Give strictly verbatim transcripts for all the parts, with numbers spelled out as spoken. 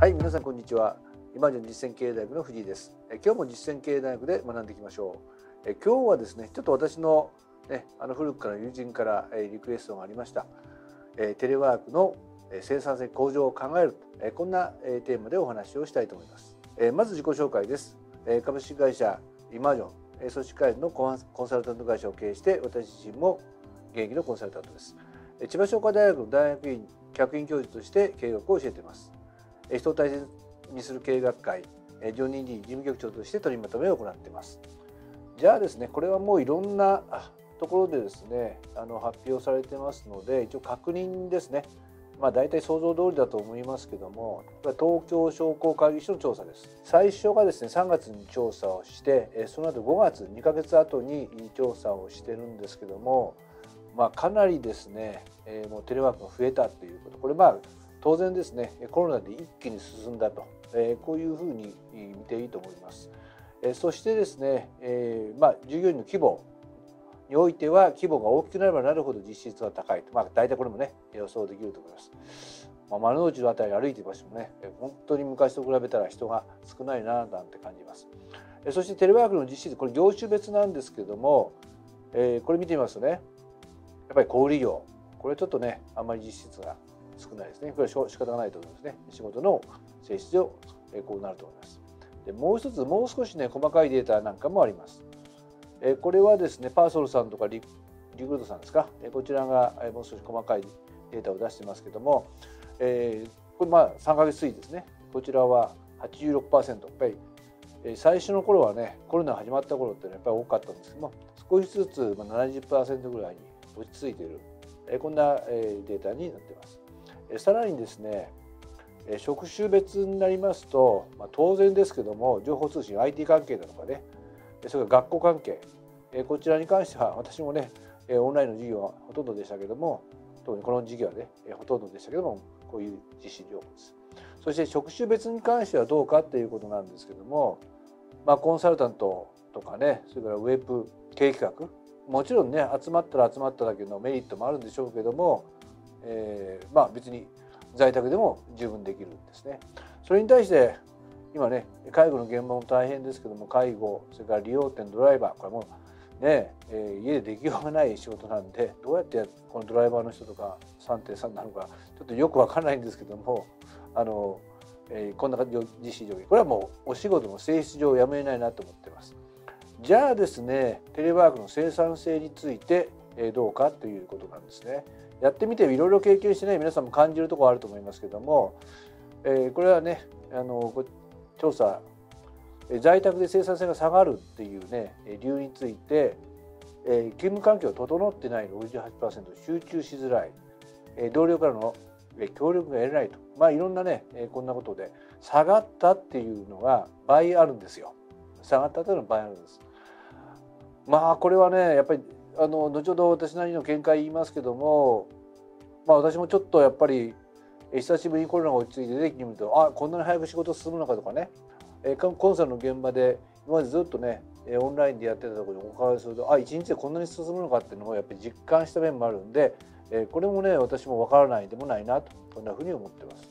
はい、皆さんこんにちは。今治実践経営大学の藤井です。え今日も実践経営大学で学んでいきましょう。え今日はですね、ちょっと私の、ね、あの古くから友人からえリクエストがありました。えテレワークの生産性向上を考える、えこんなえテーマでお話をしたいと思います。えまず自己紹介です。え株式会社イマージョンえ組織開発のコンサルタント会社を経営して、私自身も現役のコンサルタントです。え千葉商科大学の大学院客員教授として経営学を教えています。人を大切にする経営学会常任理事事務局長として取りまとめを行っています。じゃあですね、これはもういろんなところでですね、あの発表されてますので、一応確認ですね。まあ大体想像通りだと思いますけども、東京商工会議所の調査です。最初がですね、さんがつに調査をして、その後ごがつ、にかげつごに調査をしてるんですけども、まあかなりですね、もうテレワークが増えたということ。これまあ当然ですね、コロナで一気に進んだと、えー、こういうふうに見ていいと思います。えー、そしてですね、えーまあ、従業員の規模においては、規模が大きくなればなるほど実質が高いと、まあ、大体これもね、予想できると思います。まあ、丸の内のあたり歩いていましてもね、本当に昔と比べたら人が少ないななんて感じます。えー、そしてテレワークの実質、これ業種別なんですけども、えー、これ見てみますとね、やっぱり小売業、これちょっとね、あんまり実質が少ないですね。これは仕方がないと思いますね。仕事の性質上こうなると思います。でもう一つ、もう少しね細かいデータなんかもあります。これはですね、パーソルさんとかリクルートさんですか、こちらがもう少し細かいデータを出してますけども、えー、これまあさんかげつ推移ですね。こちらは はちじゅうろくパーセント、やっぱり最初の頃はね、コロナが始まった頃っていうのはやっぱり多かったんですけども、少しずつ ななじゅっパーセント ぐらいに落ち着いている、こんなデータになっています。さらにですね、職種別になりますと、まあ、当然ですけども、情報通信 アイティー 関係だとかね、それから学校関係、こちらに関しては私もね、オンラインの授業はほとんどでしたけども、特にこの授業はね、ほとんどでしたけども、こういう実施情報です。そして職種別に関してはどうかっていうことなんですけども、まあ、コンサルタントとかね、それからウェブ経営企画、もちろんね、集まったら集まっただけのメリットもあるんでしょうけども、えー、まあ別に在宅でも十分できるんですね。それに対して今ね、介護の現場も大変ですけども、介護、それから利用店ドライバー、これもね、えー、家でできようがない仕事なんで、どうやってこのドライバーの人とか さんてんさん なのかちょっとよくわからないんですけども、あの、えー、こんな実施状況、これはもうお仕事の性質上やめないなと思ってます。じゃあですね、テレワークの生産性についてどうかということなんですね。やってみていろいろ経験してね、皆さんも感じるところあると思いますけども、えー、これはね、あの調査、在宅で生産性が下がるっていうね理由について、えー、勤務環境が整ってない ろくじゅうはちパーセント、集中しづらい、えー、同僚からの協力が得れないと、まあいろんなね、えー、こんなことで下がったっていうのが倍あるんですよ。下がったというのが倍あるんです。まあこれはね、やっぱりあの後ほど私なりの見解言いますけども、まあ私もちょっとやっぱり久しぶりにコロナが落ち着いて出てきてみると、あ、こんなに早く仕事進むのかとかね、コンサルの現場で今までずっとねオンラインでやってたところにお伺いすると、あ、一日でこんなに進むのかっていうのをやっぱり実感した面もあるんで、これもね私も分からないでもないなと、こんなふうに思ってます。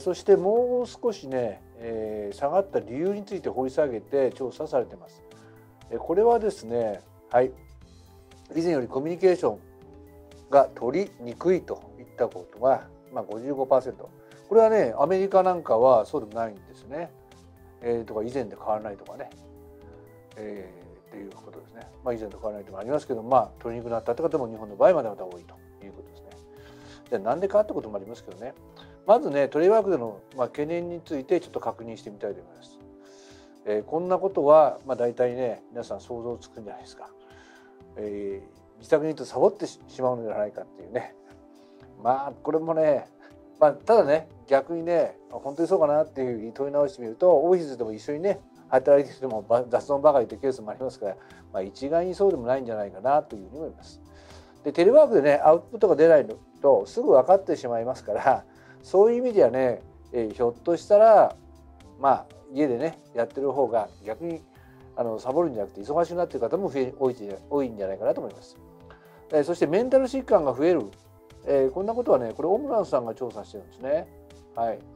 そしてもう少しね下がった理由について掘り下げて調査されています。これはですね、はい、以前よりコミュニケーションが取りにくいといったことが、まあ、ごじゅうごパーセント。これはね、アメリカなんかはそうでもないんですね。えー、とか以前で変わらないとかね、えー、っていうことですね。まあ、以前と変わらないともありますけど、まあ、取りにくくなったって方も日本の場合までまた多いということですね。で、なんでかってこともありますけどね。まずね、テレワークでの、まあ、懸念についてちょっと確認してみたいと思います。えー、こんなことは、まあ、大体ね、皆さん想像つくんじゃないですか。えー自宅にいるとサボってしまうのではないかっていうね、まあこれもね、まあ、ただね逆にね本当にそうかなっていうふうに問い直してみると、オフィスでも一緒にね働いていても雑談ばかりというケースもありますから、まあ、一概にそうでもないんじゃないかなというふうに思います。でテレワークでねアウトプットが出ないとすぐ分かってしまいますから、そういう意味ではね、えー、ひょっとしたらまあ家でねやってる方が逆にあのサボるんじゃなくて忙しくなっている方も増え多い多いんじゃないかなと思います。そしてメンタル疾患が増える、えー、こんなことはね、これオムランさんが調査してるんですね。はい。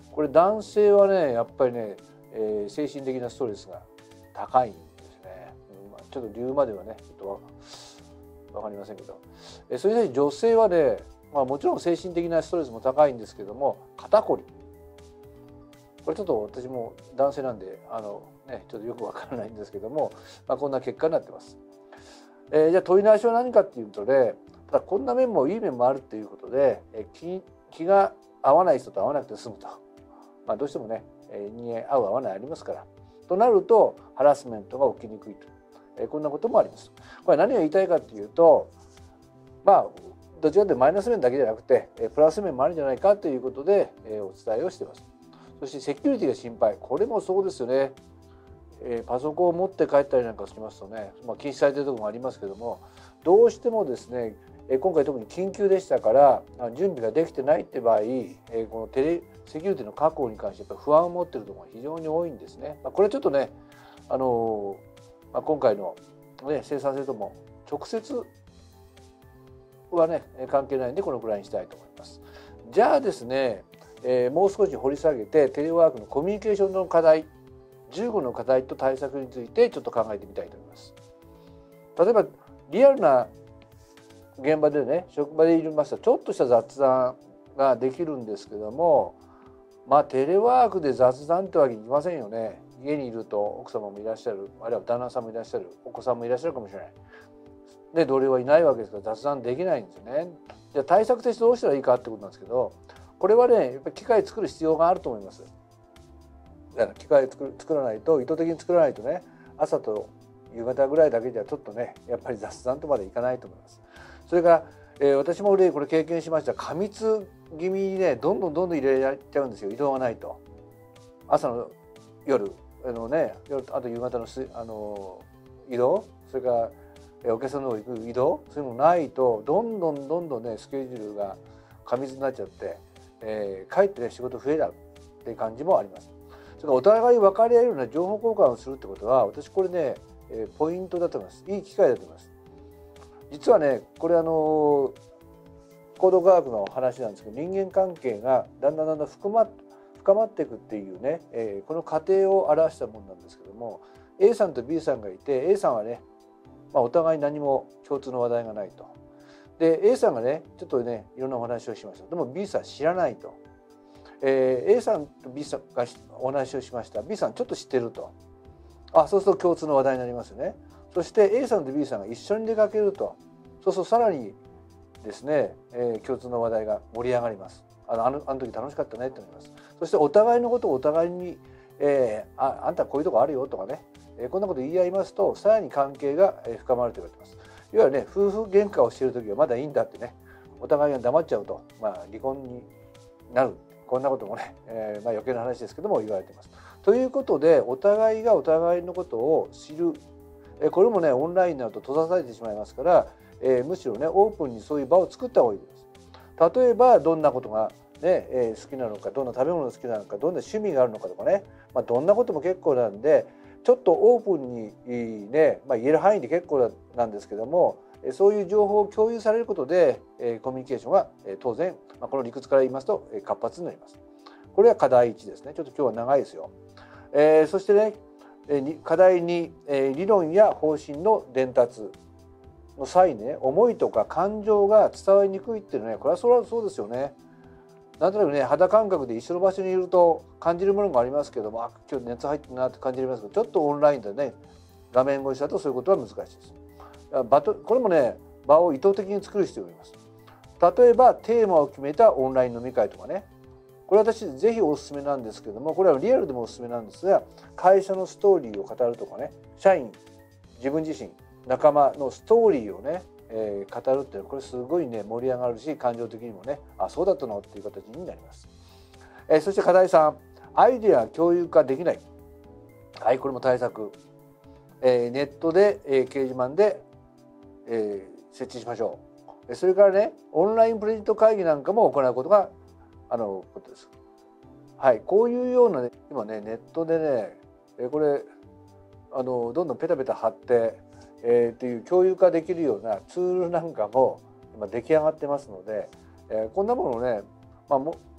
これ男性はねやっぱりね、えー、精神的なストレスが高いんですね。うん、まあ、ちょっと理由まではねちょっとわかりませんけど、えー、それに対して女性はね、まあ、もちろん精神的なストレスも高いんですけども、肩こり、これちょっと私も男性なんであの、ね、ちょっとよくわからないんですけども、まあ、こんな結果になってます。えー、じゃあ問い直しは何かっていうとね、ただこんな面もいい面もあるっていうことで、えー、気, 気が合わない人と合わなくて済むと、まあ、どうしてもね人間合う合わないありますから、となるとハラスメントが起きにくいと、えー、こんなこともあります。これ何が言いたいかっていうと、まあどちらかというとマイナス面だけじゃなくて、えー、プラス面もあるんじゃないかということで、えー、お伝えをしています。そしてセキュリティが心配、これもそうですよね。えー、パソコンを持って帰ったりなんかしますとね、まあ、禁止されているところもありますけども、どうしてもですね、えー、今回特に緊急でしたから準備ができてないって場合、えー、このテレセキュリティの確保に関してやっぱり不安を持っているところが非常に多いんですね。まあ、これちょっとね、あのーまあ、今回の、ね、生産性とも直接はね関係ないんでこのくらいにしたいと思います。じゃあですね、えー、もう少し掘り下げてテレワークのコミュニケーションの課題じゅうごの課題と対策についてちょっと考えてみたいと思います。例えばリアルな現場でね、職場でいますとちょっとした雑談ができるんですけども、まあテレワークで雑談ってわけにいきませんよね。家にいると奥様もいらっしゃる、あるいは旦那さんもいらっしゃる、お子さんもいらっしゃるかもしれない。で同僚はいないわけですから雑談できないんですよね。じゃあ対策としてどうしたらいいかってことなんですけど、これはねやっぱり機械作る必要があると思います。機械を作る作らないと、意図的に作らないとね、朝と夕方ぐらいだけじゃちょっとねやっぱり雑談とまでいかないと思います。それから、えー、私もこれ経験しました。過密気味にねどんどんどんどん入れられちゃうんですよ、移動がないと。朝の夜あのね、あと夕方のすあの移動、それからお客さんの方行く移動、そういうのないとどんどんどんどんねスケジュールが過密になっちゃって、えー、かえってね仕事増えたっていう感じもあります。それからお互い分かり合えるような情報交換をするってことは、私これねポイントだと思います。いい機会だと思います。実はねこれあの行動科学の話なんですけど、人間関係がだんだんだんだん深ま深まっていくっていうね、えー、この過程を表したものなんですけども、 A さんと B さんがいて、 A さんはね、まあ、お互い何も共通の話題がないと。で A さんがねちょっとねいろんなお話をしました。でも B さん知らないと。えー、A さんと B さんがお話をしました。 B さんちょっと知ってると。あ、そうすると共通の話題になりますよね。そして A さんと B さんが一緒に出かけると、そうするとさらにですね、えー、共通の話題が盛り上がります。あのあのあの時楽しかったねってなります。そしてお互いのことをお互いに、えー、あ, あんたこういうとこあるよとかね、えー、こんなこと言い合いますとさらに関係が深まると言われています。いわゆるね夫婦喧嘩をしている時はまだいいんだってね、お互いが黙っちゃうと、まあ、離婚になる、こんなこともね、えーまあ、余計な話ですけども言われています。ということでお互いがお互いのことを知る、えこれもねオンラインになると閉ざされてしまいますから、えー、むしろねオープンにそういう場を作った方がいいです。例えばどんなことが、ねえー、好きなのか、どんな食べ物が好きなのか、どんな趣味があるのかとかね、まあ、どんなことも結構なんでちょっとオープンにね、まあ、言える範囲で結構なんですけども、そういう情報を共有されることでコミュニケーションが当然この理屈から言いますと活発になります。これは課題いちですね。ちょっと今日は長いですよ。えー、そしてね課題に理論や方針の伝達の際ね、思いとか感情が伝わりにくいっていうのはね、これはそれはそうですよね。なんとなくね肌感覚で一緒の場所にいると感じるものもありますけども、あ今日熱入ってるなって感じますけど、ちょっとオンラインでね画面越しだとそういうことは難しいです。場とこれもね場を意図的に作る必要があります。例えばテーマを決めたオンライン飲み会とかね、これ私ぜひおすすめなんですけども、これはリアルでもおすすめなんですが、会社のストーリーを語るとかね、社員自分自身仲間のストーリーをね、えー、語るっていうのはこれすごいね盛り上がるし、感情的にもね、あそうだったのっていう形になります。えー、そして課題さん、アイデア共有化できない。はい、これも対策。えー、ネットで、えー、掲示板で、えー、設置しましょう。それからねオンラインプレゼント会議なんかも行うことがあのことです。はい、こういうような、ね、今ねネットでね、えー、これあのどんどんペタペタ貼って、えー、っていう共有化できるようなツールなんかも今出来上がってますので、えー、こんなものをね、まあ、も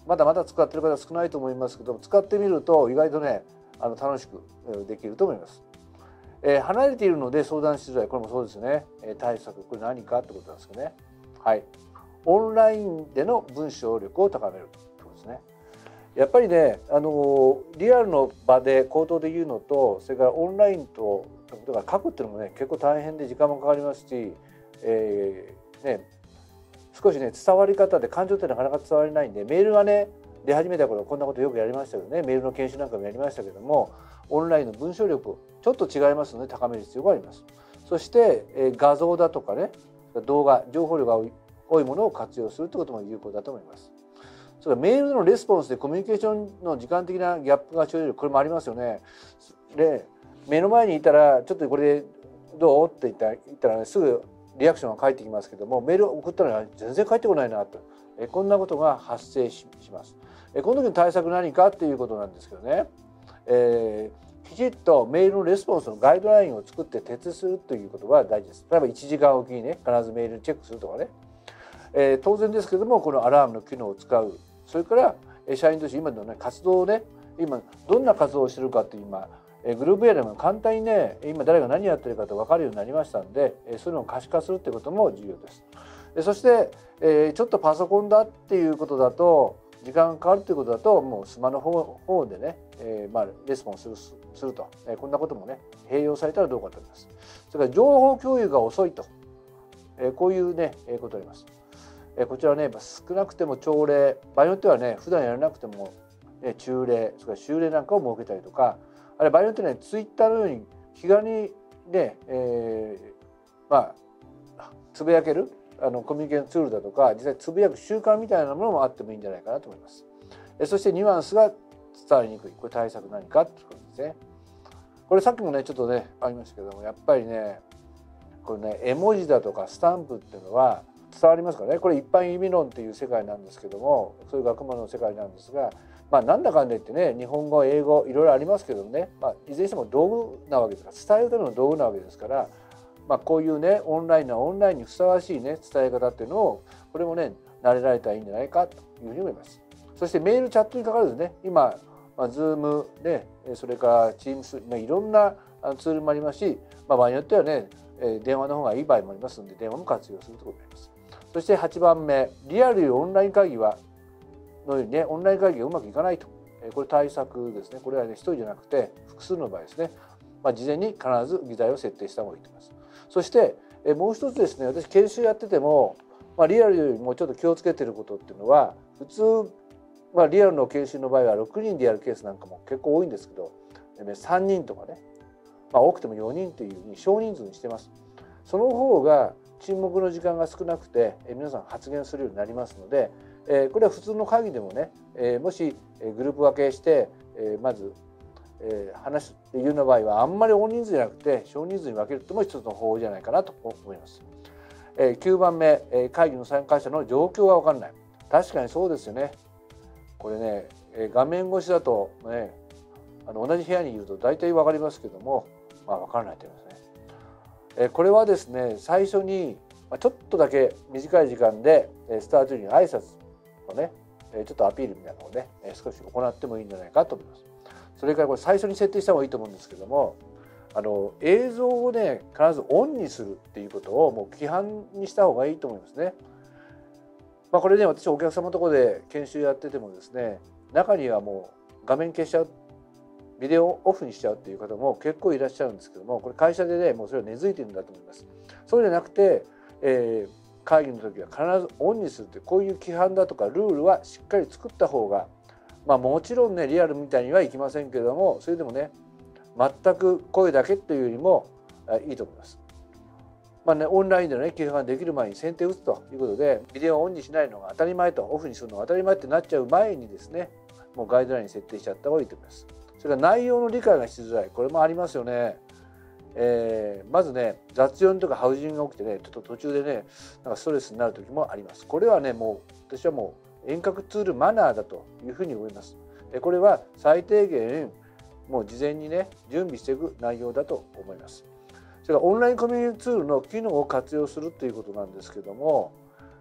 まだまだ使ってる方少ないと思いますけども、使ってみると意外とねあの楽しくできると思います。えー、離れているので相談しづらい、これもそうですね。えー、対策、これ何かってことなんですけどね。はい、オンラインでの文章力を高めるってことですね。やっぱりね、あのリアルの場で口頭で言うのと、それからオンラインとだから書くっていうのもね結構大変で時間もかかりますし、えー、ね少しね伝わり方で感情ってなかなか伝わりないんで、メールがね出始めた頃こんなことよくやりましたけどね、メールの研修なんかもやりましたけども、オンラインの文章力ちょっと違いますので高める必要があります。そして、えー、画像だとかね動画、情報量が多いものを活用するということも有効だと思います。それからメールのレスポンスでコミュニケーションの時間的なギャップが生じる、これもありますよね。で目の前にいたらちょっとこれでどうって言ったら、言ったらね、すぐリアクションが返ってきますけども、メールを送ったら全然返ってこないなと、えこんなことが発生します。えこの時の対策何かっていうことなんですけどね、えー、きちっとメールのレスポンスのガイドラインを作って徹底するということが大事です。例えばいちじかんおきにね必ずメールチェックするとかね、えー、当然ですけどもこのアラームの機能を使う、それから社員として今のね活動をね、今どんな活動をしてるかっていう今グループエアでも簡単にね今誰が何やってるかと分かるようになりましたんで、そういうのを可視化するってことも重要です。そしてちょっとパソコンだっていうことだと時間がかかるということだと、もうスマホの方でね、えー、まあレスポンスするすると、こんなこともね併用されたらどうかと思います。それから情報共有が遅いと、こういうねことがあります。こちらね少なくても朝礼、場合によってはね普段やらなくても中礼、それから週礼なんかを設けたりとか、あれ場合によってねツイッターのように気軽にね、えー、まあつぶやけるあのコミュニケーションツールだとか、実際つぶやく習慣みたいなものもあってもいいんじゃないかなと思います。えそしてニュアンスが伝わりにくい、これ対策何かってことですね。これさっきもねちょっとねありましたけども、やっぱりねこれね絵文字だとかスタンプっていうのは伝わりますからね。これ一般意味論っていう世界なんですけども、そういう学問の世界なんですが、まあなんだかんだ言ってね日本語英語いろいろありますけどね、まあ、いずれにしても道具なわけですから、伝えるための道具なわけですから、まあ、こういうねオンラインなオンラインにふさわしいね伝え方っていうのをこれもね慣れられたらいいんじゃないかというふうに思います。そしてメールチャットにかかるですね、今、まあ、Zoom ね、それから Teams、まあ、いろんなツールもありますし、まあ、場合によってはね電話の方がいい場合もありますので電話も活用するということになります。そしてはちばんめ、リアルよりオンライン会議はのようにねオンライン会議がうまくいかないと、これ対策ですね。これはね一人じゃなくて複数の場合ですね、まあ、事前に必ず議題を設定した方がいいと思います。そしてもう一つですね、私研修やってても、まあ、リアルよりもちょっと気をつけてることっていうのは、普通、まあ、リアルの研修の場合はろくにんでやるケースなんかも結構多いんですけど、さんにんとかね、まあ、多くてもよにんというふうに少人数にしてます。その方が沈黙の時間が少なくて皆さん発言するようになりますので、これは普通の会議でもね、もしグループ分けしてまず話すっていうような場合は、あんまり大人数じゃなくて少人数に分けるっても一つの方法じゃないかなと思います。きゅうばんめ、会議の参加者の状況が分からない。確かにそうですよね。これね画面越しだとね、あの同じ部屋にいると大体分かりますけども、まあ、分からないと言いますね。これはですね、最初にちょっとだけ短い時間でスタート時に挨拶をねちょっとアピールみたいなのをね少し行ってもいいんじゃないかと思います。それからこれ最初に設定した方がいいと思うんですけども、あの映像をね必ずオンにするっていうことをもう規範にした方がいいと思いますね。まあ、これね私お客様のところで研修やっててもですね、中にはもう画面消しちゃう、ビデオをオフにしちゃうっていう方も結構いらっしゃるんですけども、これ会社でねもうそれは根付いてるんだと思います。そうじゃなくて、えー、会議の時は必ずオンにするって、こういう規範だとかルールはしっかり作った方が、まあもちろんねリアルみたいにはいきませんけれども、それでもね全く声だけというよりもいいと思います。まあね、オンラインでのね規範ができる前に先手を打つということで、ビデオをオンにしないのが当たり前と、オフにするのが当たり前ってなっちゃう前にですね、もうガイドラインに設定しちゃった方がいいと思います。それから内容の理解がしづらい、これもありますよね。えー、まずね雑読とかハウジングが起きてね、ちょっと途中でねなんかストレスになる時もあります。これはねもう私はもう遠隔ツールマナーだというふうに思います。これは最低限もう事前にね準備していく内容だと思います。それからオンラインコミュニティツールの機能を活用するということなんですけども、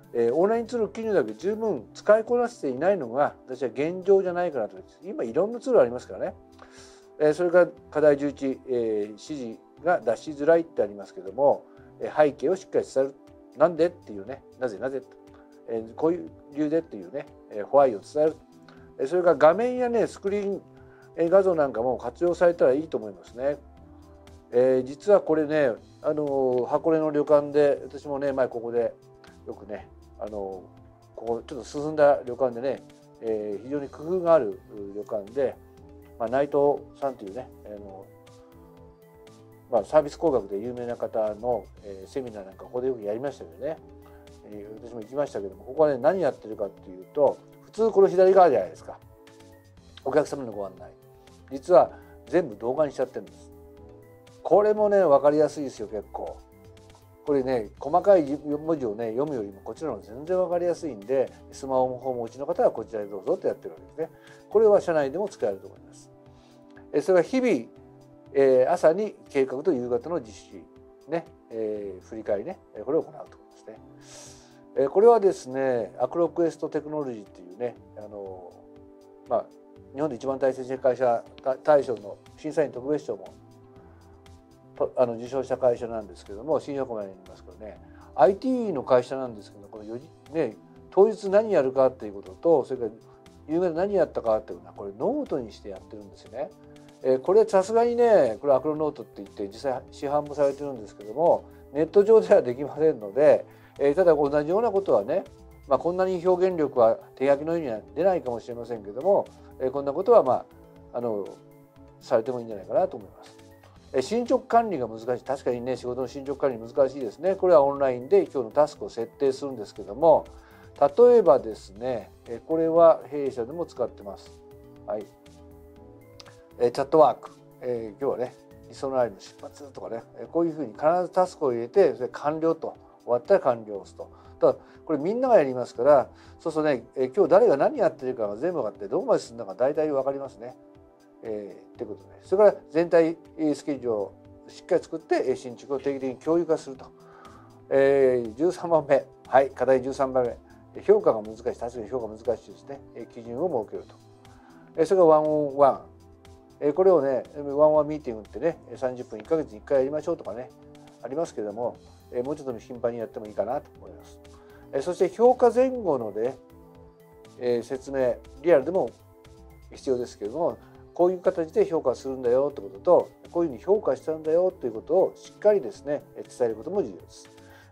えー、オンラインツール記入だけ十分使いこなせていないのが私は現状じゃないかなと思います。今いろんなツールありますからね。えー、それから課題じゅういち、えー、指示が出しづらいってありますけども、えー、背景をしっかり伝える。なんでっていうね、なぜなぜ、えー、こういう理由でっていうね、えー、ホワイを伝える。えー、それから画面やね、スクリーン画像なんかも活用されたらいいと思いますね。えー、実はこれね、あの箱根の旅館で私もね前ここでよくね、あのここちょっと進んだ旅館でね、えー、非常に工夫がある旅館で、まあ、内藤さんというね、あの、まあ、サービス工学で有名な方の、えー、セミナーなんかここでよくやりましたけどね、えー、私も行きましたけども、ここはね何やってるかっていうと、普通この左側じゃないですか、お客様のご案内、実は全部動画にしちゃってるんです。これもね分かりやすいですよ。結構これね細かい文字をね読むよりもこちらの全然分かりやすいんで、スマホをお持ちの方はこちらでどうぞってやってるわけですね。これは社内でも使えると思います。それは日々、えー、朝に計画と夕方の実施ね、えー、振り返りね、これを行うということですね。これはですねアクロクエストテクノロジーっていうね、あのまあ日本で一番大切な会社大賞の審査員特別賞もあの受賞した会社なんですけども、新横浜にありますけどね、 アイティー の会社なんですけど、このよじ、ね、当日何やるかっていうことと、それから夕方何やったかっていうのはこれノートにしてやってるんですよね。えー、これさすがにね、これアクロノートって言って実際市販もされてるんですけども、ネット上ではできませんので、えー、ただ同じようなことはね、まあ、こんなに表現力は手書きのようには出ないかもしれませんけども、えー、こんなことはまああのされてもいいんじゃないかなと思います。進捗管理が難しい。確かにね、仕事の進捗管理難しいですね。これはオンラインで今日のタスクを設定するんですけども、例えばですね、これは弊社でも使ってます。はい。チャットワーク。えー、今日はね、磯のありの出発とかね、こういうふうに必ずタスクを入れて、それ完了と、終わったら完了を押すと。ただ、これみんながやりますから、そうするとね、今日誰が何やってるかが全部分かって、どこまで進んだか大体分かりますね。えー、ってことで、それから全体スケジュールをしっかり作って進捗を定期的に共有化すると、えー、じゅうさんばんめ、はい、課題じゅうさんばんめ、評価が難しい、確かに評価難しいですね、基準を設けると、えー、それがワンオンワン、えー、これをねワンオンワンミーティングってねさんじゅっぷんいっかげつにいっかいやりましょうとかねありますけれども、えー、もうちょっと頻繁にやってもいいかなと思います。えー、そして評価前後のね、えー、説明リアルでも必要ですけれども、こういう形で評価するんだよってことと、こういうふうに評価したんだよということをしっかりですね伝えることも重要です。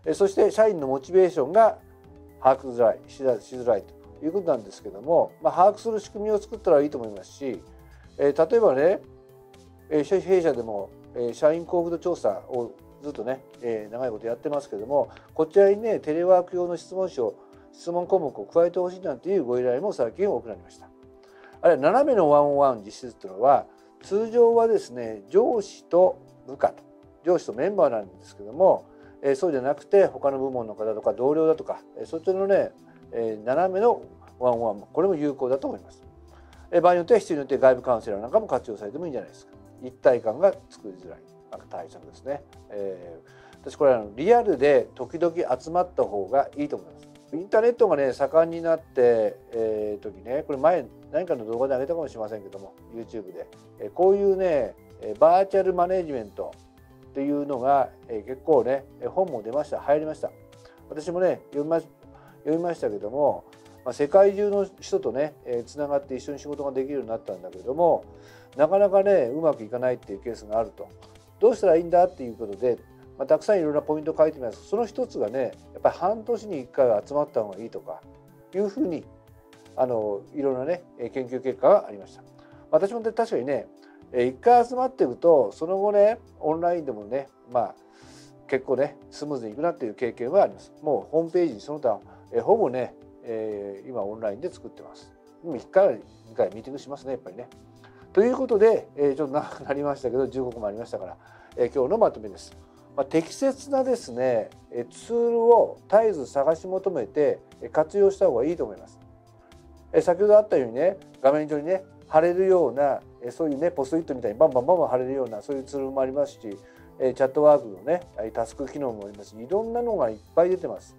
そして社員のモチベーションが把握づらいしづらいということなんですけども、まあ、把握する仕組みを作ったらいいと思いますし、例えばね弊社でも社員幸福度調査をずっとね長いことやってますけども、こちらにねテレワーク用の質問紙を質問項目を加えてほしいなんていうご依頼も最近多くなりました。あれは斜めのワンオンワン実施というのは、通常はですね上司と部下と上司とメンバーなんですけども、えー、そうじゃなくて他の部門の方とか同僚だとか、えー、そっちのね、えー、斜めのワンオンワンもこれも有効だと思います。えー、場合によっては必要によって外部カウンセラーなんかも活用されてもいいんじゃないですか。一体感が作りづらいなんか対策ですね。えー、私これはリアルで時々集まった方がいいと思います。インターネットがね盛んになって、えー、時ね、これ前何かの動画で上げたかもしれませんけども YouTube で、えー、こういうねバーチャルマネジメントっていうのが、えー、結構ね本も出ました、流行りました。私もね読みま、読みましたけども、まあ、世界中の人とねつながって一緒に仕事ができるようになったんだけども、なかなかねうまくいかないっていうケースがあると。どうしたらいいんだっていうことで、まあ、たくさんいろんなポイントを書いてみます。その一つがねやっぱり半年にいっかいは集まった方がいいとかいうふうにあのいろんなね研究結果がありました。私も確かにねいっかい集まっていくとその後ねオンラインでもねまあ結構ねスムーズにいくなっていう経験はあります。もうホームページにその他えほぼね、えー、今オンラインで作ってます。いっかいにかいミーティングしますねやっぱりね。ということで、えー、ちょっと長くなりましたけどじゅうごこもありましたから、えー、今日のまとめです。まあ、適切なですねツールを絶えず探し求めて活用した方がいいと思います。先ほどあったようにね画面上にね貼れるようなそういうねポストイットみたいにバンバンバンバン貼れるようなそういうツールもありますし、チャットワークのねタスク機能もありますし、いろんなのがいっぱい出てます。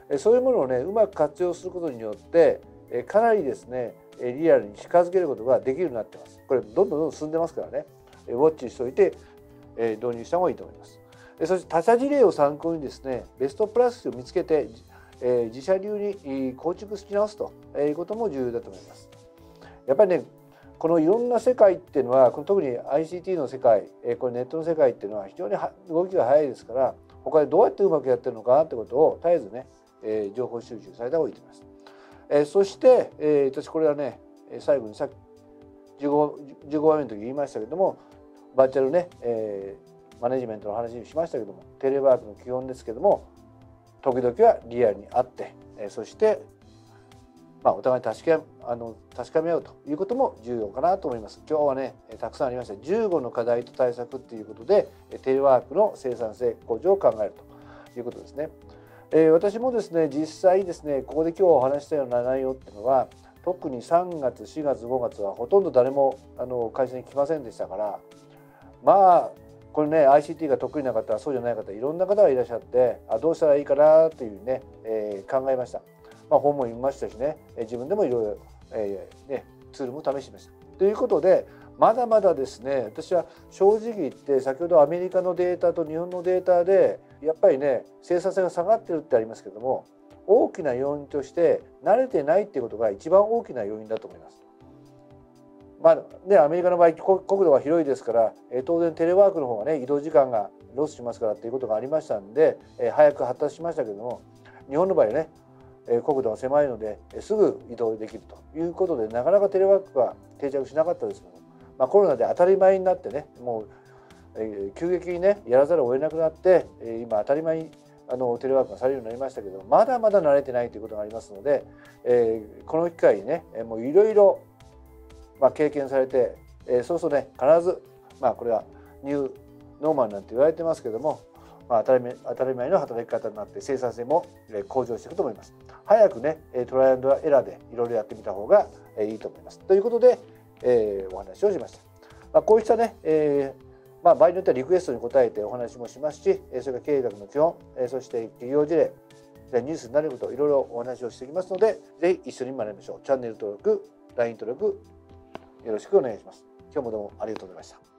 そういうものをねうまく活用することによってかなりですねリアルに近づけることができるようになってます。これどんどんどんどん進んでますからね、ウォッチしておいて導入した方がいいと思います。そして他社事例を参考にですねベストプラクティスを見つけて自社流に構築し直すということも重要だと思います。やっぱりねこのいろんな世界っていうのは特に アイシーティー の世界これネットの世界っていうのは非常に動きが早いですから、他でどうやってうまくやってるのかってことを絶えずね情報収集された方がいいと思います。えー、そして、えー、私これはね最後にさっきじゅうごばんめの時言いましたけども、バーチャルね、えー、マネジメントの話にしましたけども、テレワークの基本ですけども、時々はリアルに会って、えー、そして、まあ、お互い確かあの確かめ合うということも重要かなと思います。今日はねたくさんありましたじゅうごの課題と対策ということで、テレワークの生産性向上を考えるということですね。えー、私もですね実際ですねここで今日お話したような内容っていうのは、特にさんがつしがつごがつはほとんど誰もあの会社に来ませんでしたから、まあこれね アイシーティー が得意な方そうじゃない方いろんな方がいらっしゃって、あどうしたらいいかなというね、えー、考えました。まあ、本も読みましたしね、自分でもいろいろ、えーね、ツールも試してみました。ということでまだまだですね、私は正直言って先ほどアメリカのデータと日本のデータでやっぱりね生産性が下がってるってありますけども、大きな要因として慣れてないっていうことが一番大きな要因だと思います。まあね、アメリカの場合国土が広いですから、え当然テレワークの方がね移動時間がロスしますからっていうことがありましたんで、え早く発達しましたけども、日本の場合はね国土が狭いのですぐ移動できるということで、なかなかテレワークが定着しなかったですけども、まあ、コロナで当たり前になってね、もう、えー、急激にねやらざるを得なくなって、えー、今当たり前にあのテレワークがされるようになりましたけど、まだまだ慣れてないということがありますので、えー、この機会にねもういろいろ経験されて、えー、そうするとね必ず、まあ、これはニューノーマルなんて言われてますけども、まあ、当たり前当たり前の働き方になって生産性も向上していくと思います。早くねトライアンドエラーでいろいろやってみた方がいいと思います。ということで、えー、お話をしました。まあ、こうしたね、えーまあ、場合によってはリクエストに答えてお話もしますし、それから経営学の基本、そして企業事例、ニュースになることいろいろお話をしていきますので、ぜひ一緒に学びましょう。チャンネル登録、ライン 登録よろしくお願いします。今日もどうもありがとうございました。